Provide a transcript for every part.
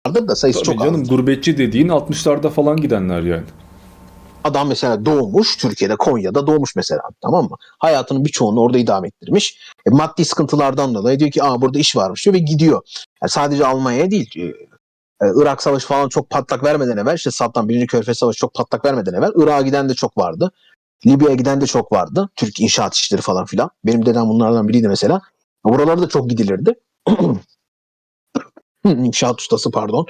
da sayısı Tabii çok canım, azdır. gurbetçi dediğin 60'larda falan gidenler yani. Adam mesela doğmuş Türkiye'de, Konya'da doğmuş mesela, tamam mı? Hayatının birçoğunu orada idame ettirmiş. Maddi sıkıntılardan dolayı diyor ki burada iş varmış diyor ve gidiyor. Yani sadece Almanya'ya değil. Irak Savaşı falan çok patlak vermeden evvel, işte Saddam 1. Körfez Savaşı çok patlak vermeden evvel Irak'a giden de çok vardı. Libya'ya giden de çok vardı. Türk inşaat işleri falan filan. Benim dedem bunlardan biriydi mesela. Buralarda da çok gidilirdi. İnşaat ustası, pardon.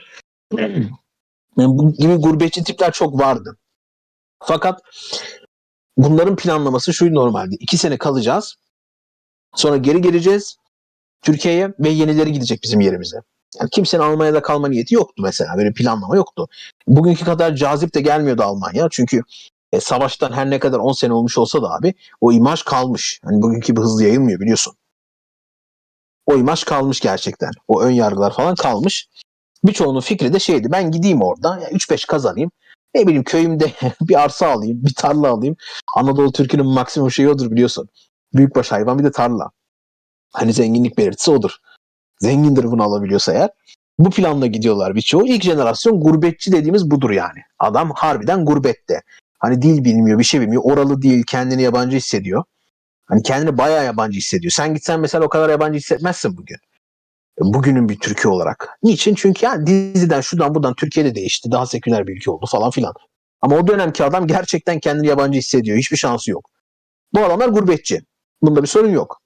Yani bu gibi gurbetçi tipler çok vardı. Fakat bunların planlaması şu normalde. 2 sene kalacağız. Sonra geri geleceğiz Türkiye'ye ve yenileri gidecek bizim yerimize. Yani kimsenin Almanya'da kalma niyeti yoktu mesela. Böyle planlama yoktu. Bugünkü kadar cazip de gelmiyordu Almanya. Çünkü savaştan her ne kadar 10 sene olmuş olsa da abi, o imaj kalmış. Hani bugünkü gibi hızlı yayılmıyor, biliyorsun. O imaj kalmış gerçekten. O ön yargılar falan kalmış. Birçoğunun fikri de şeydi: ben gideyim orada 3-5 kazanayım. Ne bileyim, köyümde bir arsa alayım, bir tarla alayım. Anadolu Türk'ünün maksimum şeyi odur, biliyorsun. Büyükbaş hayvan, bir de tarla. Hani zenginlik belirtisi odur. Zengindir bunu alabiliyorsa eğer. Bu planla gidiyorlar birçoğu. İlk jenerasyon gurbetçi dediğimiz budur yani. Adam harbiden gurbette. Hani dil bilmiyor, bir şey bilmiyor. Oralı değil, kendini yabancı hissediyor. Hani kendini bayağı yabancı hissediyor. Sen gitsen mesela o kadar yabancı hissetmezsin bugün. Bugünün bir Türkiye olarak. Niçin? Çünkü yani diziden şuradan buradan Türkiye'de değişti. Daha seküler bir ülke oldu falan filan. Ama o dönemki adam gerçekten kendini yabancı hissediyor. Hiçbir şansı yok. Bu adamlar gurbetçi. Bunda bir sorun yok.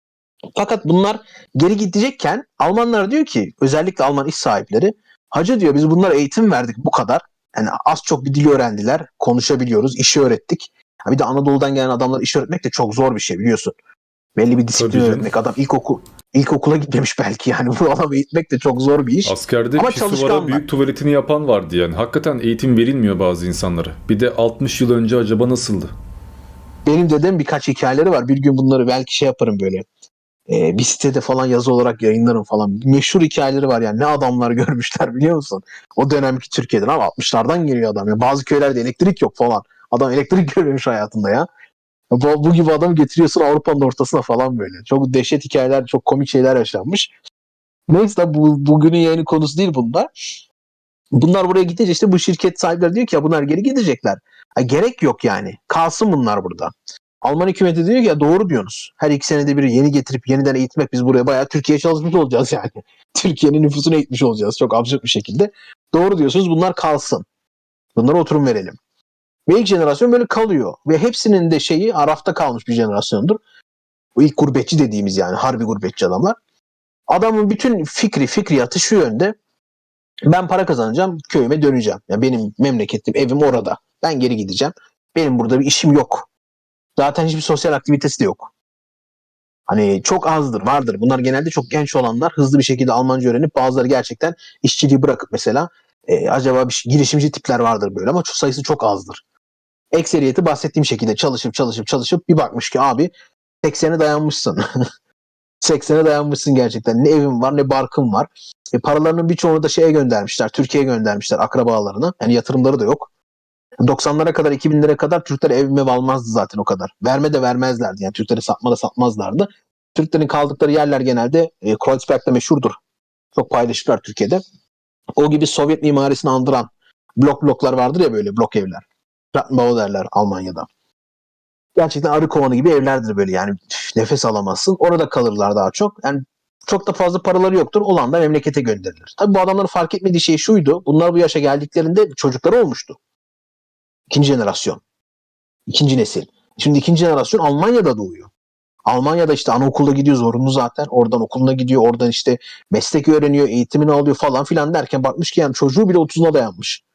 Fakat bunlar geri gidecekken Almanlar diyor ki, özellikle Alman iş sahipleri, hacı diyor, biz bunlara eğitim verdik bu kadar. Yani az çok bir dil öğrendiler. Konuşabiliyoruz. İşi öğrettik. Bir de Anadolu'dan gelen adamlar iş öğretmek de çok zor bir şey, biliyorsun. Belli bir disiplin Tabii canım. öğretmek. Adam ilkokula gitmemiş belki yani. Bu adamı eğitmek de çok zor bir iş. Askerde Ama pisuvara çalışkanlar. büyük tuvaletini yapan vardı yani. Hakikaten eğitim verilmiyor bazı insanlara. Bir de 60 yıl önce acaba nasıldı? Benim dedem birkaç hikayeleri var. Bir gün bunları belki şey yaparım böyle. Bir sitede falan yazı olarak yayınlarım falan. Meşhur hikayeleri var yani. Ne adamlar görmüşler, biliyor musun? O dönemki Türkiye'den, ama 60'lardan geliyor adam. Ya bazı köylerde elektrik yok falan. Adam elektrik görmemiş hayatında ya. Bu gibi adamı getiriyorsun Avrupa'nın ortasına falan böyle. Çok dehşet hikayeler, çok komik şeyler yaşanmış. Neyse, bugünün yayını konusu değil bunlar. Bunlar buraya gidince işte bu şirket sahipleri diyor ki ya bunlar geri gidecekler. Gerek yok yani. Kalsın bunlar burada. Alman hükümeti diyor ki ya doğru diyorsunuz. Her 2 senede bir yeni getirip yeniden eğitmek, biz buraya bayağı Türkiye'ye çalışmış olacağız yani. Türkiye'nin nüfusunu eğitmiş olacağız çok absürt bir şekilde. Doğru diyorsunuz, bunlar kalsın. Bunlara oturum verelim. Ve ilk jenerasyon böyle kalıyor. Ve hepsinin de şeyi arafta kalmış bir jenerasyondur. Bu ilk gurbetçi dediğimiz yani harbi gurbetçi adamlar. Adamın bütün fikriyatı şu yönde: ben para kazanacağım, köyüme döneceğim. Ya benim memleketim, evim orada. Ben geri gideceğim. Benim burada bir işim yok. Zaten hiçbir sosyal aktivitesi de yok. Hani çok azdır, vardır. Bunlar genelde çok genç olanlar, hızlı bir şekilde Almanca öğrenip bazıları gerçekten işçiliği bırakıp mesela acaba girişimci tipler vardır böyle, ama sayısı çok azdır. Ekseriyeti bahsettiğim şekilde çalışıp bir bakmış ki abi 80'e dayanmışsın. 80'e dayanmışsın gerçekten. Ne evin var ne barkın var. Paralarının birçoğunu da şeye göndermişler. Türkiye'ye göndermişler akrabalarına. Yani yatırımları da yok. 90'lara kadar, 2000'lere kadar Türkler ev mev almazdı zaten o kadar. Verme de vermezlerdi. Yani Türkleri satma da satmazlardı. Türklerin kaldıkları yerler genelde Kreuzberg'de meşhurdur. Çok paylaşırlar Türkiye'de. O gibi Sovyet mimarisini andıran bloklar vardır ya, böyle blok evler. Plattenbau derler Almanya'da. Gerçekten arı kovanı gibi evlerdir böyle yani, nefes alamazsın. Orada kalırlar daha çok. Yani çok da fazla paraları yoktur. Olan da memlekete gönderilir. Tabii bu adamların fark etmediği şey şuydu: bunlar bu yaşa geldiklerinde çocukları olmuştu. İkinci jenerasyon. İkinci nesil. Şimdi ikinci jenerasyon Almanya'da doğuyor. Almanya'da işte anaokulda gidiyor, zorunlu zaten. Oradan okuluna gidiyor. Oradan işte meslek öğreniyor, eğitimini alıyor falan filan derken bakmış ki yani çocuğu bile 30'una dayanmış.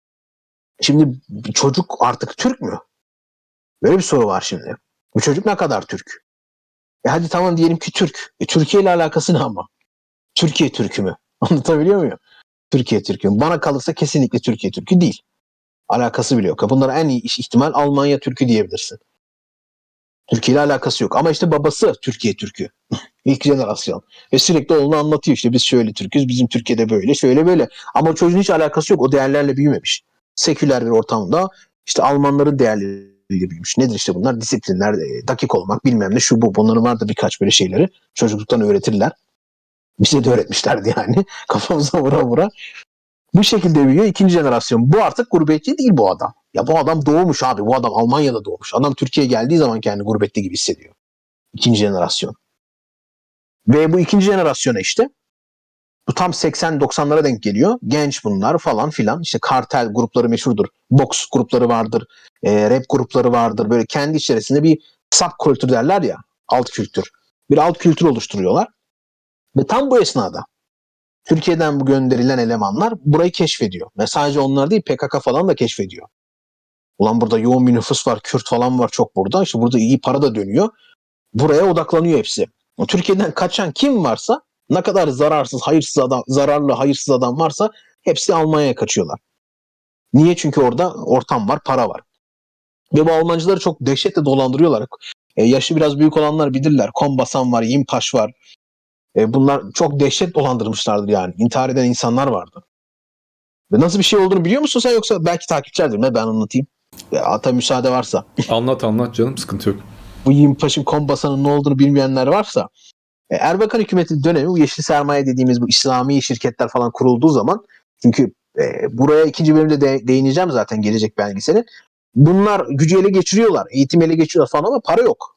Şimdi çocuk artık Türk mü? Böyle bir soru var şimdi. Bu çocuk ne kadar Türk? Hadi tamam diyelim ki Türk. Türkiye ile alakası ne ama? Türkiye Türk'ü mü? Anlatabiliyor muyum? Türkiye Türk'ü mü? Bana kalırsa kesinlikle Türkiye Türk'ü değil. Alakası bile yok. Bunlara en iyi ihtimal Almanya Türk'ü diyebilirsin. Türkiye ile alakası yok. Ama işte babası Türkiye Türk'ü. İlk jenerasyon. Ve sürekli oğlunu anlatıyor işte, biz şöyle Türk'üz, bizim Türkiye'de böyle, şöyle böyle. Ama çocuğun hiç alakası yok. O değerlerle büyümemiş. Seküler bir ortamda işte Almanların değerleriyle büyümüş. Nedir işte bunlar? Disiplinler, dakik olmak, bilmem ne, şu bu. Bunların var da birkaç böyle şeyleri. Çocukluktan öğretirler. Bize de öğretmişlerdi yani. Kafamıza vura vura. Bu şekilde büyüyor. İkinci jenerasyon. Bu artık gurbetçi değil bu adam. Ya bu adam doğmuş abi. Bu adam Almanya'da doğmuş. Adam Türkiye'ye geldiği zaman kendini gurbette gibi hissediyor. İkinci jenerasyon. Ve bu ikinci jenerasyona işte bu tam 80-90'lara denk geliyor. Genç bunlar falan filan. İşte kartel grupları meşhurdur. Boks grupları vardır. Rap grupları vardır. Böyle kendi içerisinde bir subkültür derler ya. Alt kültür. Bir alt kültür oluşturuyorlar. Ve tam bu esnada Türkiye'den bu gönderilen elemanlar burayı keşfediyor. Ve sadece onlar değil PKK falan da keşfediyor. Ulan burada yoğun bir nüfus var. Kürt falan var çok burada. İşte burada iyi para da dönüyor. Buraya odaklanıyor hepsi. Türkiye'den kaçan kim varsa ne kadar zararsız, hayırsız adam, zararlı, hayırsız adam varsa hepsi Almanya'ya kaçıyorlar. Niye? Çünkü orada ortam var, para var. Ve bu Almancıları çok dehşetle dolandırıyorlar. Yaşı biraz büyük olanlar bilirler. Kombasan var, Yimpaş var. Bunlar çok dehşet dolandırmışlardır yani. İntihar eden insanlar vardı. Ve nasıl bir şey olduğunu biliyor musun sen, yoksa belki takipçilerdir ne ben anlatayım. Ata müsaade varsa. Anlat canım, sıkıntı yok. Bu Yimpaş'ın Kombasan'ın ne olduğunu bilmeyenler varsa, Erbakan hükümeti dönemi bu yeşil sermaye dediğimiz bu İslami şirketler falan kurulduğu zaman, çünkü buraya ikinci bölümde değineceğim zaten gelecek belgeselin. Bunlar gücü ele geçiriyorlar, eğitim ele geçiriyorlar falan ama para yok.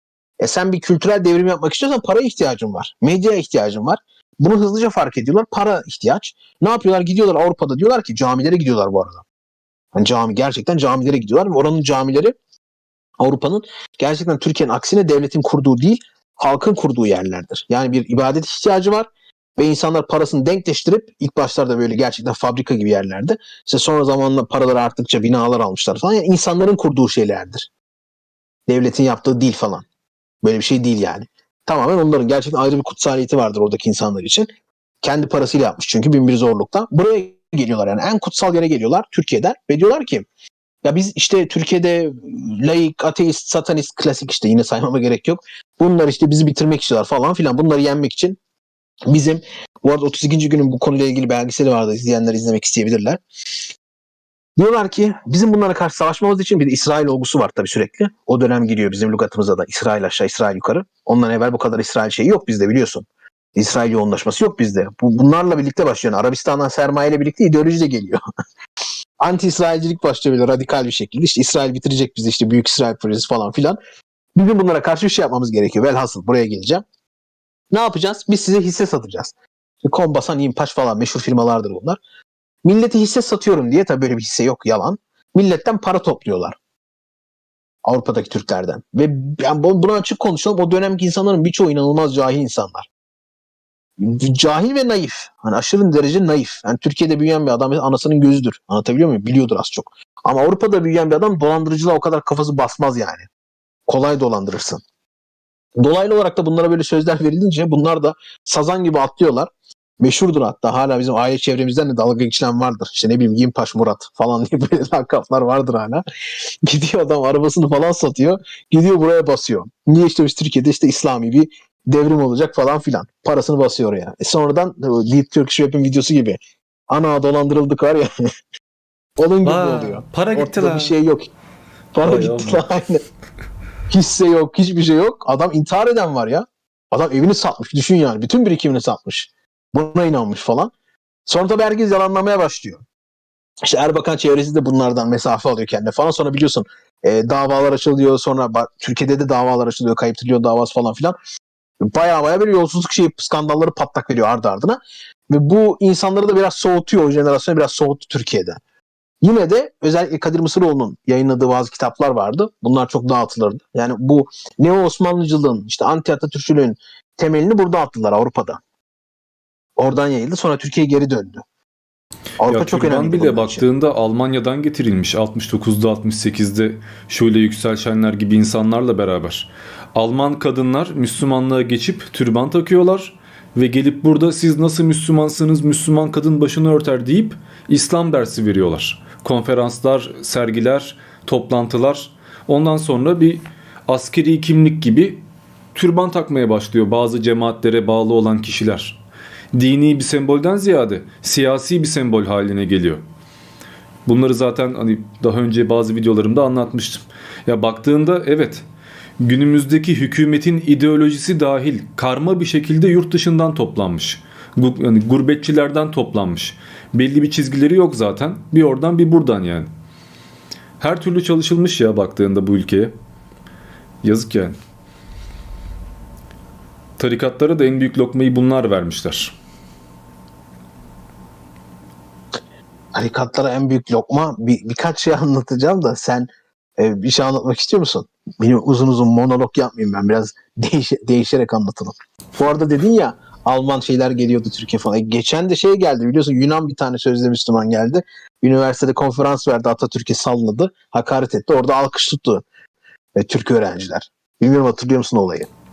Sen bir kültürel devrim yapmak istiyorsan paraya ihtiyacın var. Medyaya ihtiyacın var. Bunu hızlıca fark ediyorlar. Para ihtiyaç. Ne yapıyorlar? Gidiyorlar Avrupa'da, diyorlar ki camilere gidiyorlar bu arada. Yani gerçekten camilere gidiyorlar ve oranın camileri Avrupa'nın gerçekten Türkiye'nin aksine devletin kurduğu değil, halkın kurduğu yerlerdir. Yani bir ibadet ihtiyacı var ve insanlar parasını denkleştirip ilk başlarda böyle gerçekten fabrika gibi yerlerde, işte sonra zamanla paraları arttıkça binalar almışlar falan. Yani insanların kurduğu şeylerdir. Devletin yaptığı değil falan. Böyle bir şey değil yani. Tamamen onların gerçekten ayrı bir kutsaliyeti vardır oradaki insanlar için. Kendi parasıyla yapmış çünkü bin bir zorlukta. Buraya geliyorlar, yani en kutsal yere geliyorlar Türkiye'den ve diyorlar ki ya biz işte Türkiye'de laik, ateist, satanist, klasik, işte yine saymama gerek yok. Bunlar işte bizi bitirmek istiyorlar falan filan. Bunları yenmek için bizim, bu arada 32. günün bu konuyla ilgili belgeseli vardı. İzleyenler izlemek isteyebilirler. Diyorlar ki bizim bunlara karşı savaşmamız için, bir de İsrail olgusu var tabii sürekli. O dönem giriyor bizim lügatımıza da, İsrail aşağı, İsrail yukarı. Ondan evvel bu kadar İsrail şeyi yok bizde, biliyorsun. İsrail yoğunlaşması yok bizde. Bunlarla birlikte başlıyor. Arabistan'dan sermayeyle birlikte ideoloji de geliyor. Anti-İsrailcilik başlıyor böyle radikal bir şekilde. İşte İsrail bitirecek bizi, işte Büyük İsrail projesi falan filan. Bizim bunlara karşı bir şey yapmamız gerekiyor. Velhasıl buraya geleceğim. Ne yapacağız? Biz size hisse satacağız. İşte Kombasan, Yimpaş falan meşhur firmalardır bunlar. Millete hisse satıyorum diye, tabii böyle bir hisse yok, yalan. Milletten para topluyorlar. Avrupa'daki Türklerden. Ve yani buna açık konuşalım, o dönemki insanların birçoğu inanılmaz cahil insanlar. Cahil ve naif. Hani aşırı derece naif. Yani Türkiye'de büyüyen bir adam anasının gözüdür. Anlatabiliyor muyum? Biliyordur az çok. Ama Avrupa'da büyüyen bir adam dolandırıcılığa o kadar kafası basmaz yani. Kolay dolandırırsın. Dolaylı olarak da bunlara böyle sözler verilince bunlar da sazan gibi atlıyorlar. Meşhurdur hatta, hala bizim aile çevremizden de dalga geçilen vardır. İşte ne bileyim Yimpaş Murat falan diye böyle lakaplar vardır hala. Gidiyor adam arabasını falan satıyor. Gidiyor buraya basıyor. Niye? İşte biz Türkiye'de işte İslami bir devrim olacak falan filan. Parasını basıyor oraya. Sonradan Deep Turkish Rap'in videosu gibi. Ana dolandırıldık var ya. Onun gibi oluyor. Para gitti ortada la. Bir şey yok. Para gitti la, aynen. Hisse yok, hiçbir şey yok. Adam intihar eden var ya. Adam evini satmış. Düşün yani. Bütün birikimini satmış. Buna inanmış falan. Sonra tabii herkes yalanlamaya başlıyor. İşte Erbakan çevresi de bunlardan mesafe alıyor kendine falan. Sonra biliyorsun davalar açılıyor. Sonra Türkiye'de de davalar açılıyor. Kayıp trilyon davası falan filan. Baya bir yolsuzluk skandalları patlak veriyor ardı ardına. Ve bu insanları da biraz soğutuyor. O jenerasyonu biraz soğuttu Türkiye'den. Yine de özellikle Kadir Mısıroğlu'nun yayınladığı bazı kitaplar vardı. Bunlar çok dağıtılırdı. Yani bu Neo-Osmanlıcılığın, işte anti-Atatürkçülüğün temelini burada attılar Avrupa'da. Oradan yayıldı. Sonra Türkiye geri döndü. Avrupa Ya çok önemli. bile baktığında Almanya'dan getirilmiş 69'da 68'de şöyle Yüksel Şenler gibi insanlarla beraber. Alman kadınlar Müslümanlığa geçip türban takıyorlar ve gelip burada siz nasıl Müslümansınız, Müslüman kadın başını örter deyip İslam dersi veriyorlar. Konferanslar, sergiler, toplantılar. Ondan sonra bir askeri kimlik gibi türban takmaya başlıyor bazı cemaatlere bağlı olan kişiler. Dini bir sembolden ziyade siyasi bir sembol haline geliyor. Bunları zaten hani daha önce bazı videolarımda anlatmıştım. Ya baktığında evet, günümüzdeki hükümetin ideolojisi dahil karma bir şekilde yurt dışından toplanmış. Yani gurbetçilerden toplanmış. Belli bir çizgileri yok zaten. Bir oradan bir buradan yani. Her türlü çalışılmış ya baktığında bu ülkeye. Yazık yani. Tarikatlara da en büyük lokmayı bunlar vermişler. Tarikatlara en büyük lokma birkaç şey anlatacağım da sen bir şey anlatmak istiyor musun? Benim uzun uzun monolog yapmayayım ben. Biraz değişerek anlatalım. Bu arada dedin ya Alman şeyler geliyordu Türkiye falan. Geçen de şey geldi biliyorsun Yunan bir tane sözde Müslüman geldi. Üniversitede konferans verdi Atatürk'e salladı. Hakaret etti. Orada alkış tuttu Türk öğrenciler. Bilmiyorum hatırlıyor musun olayı?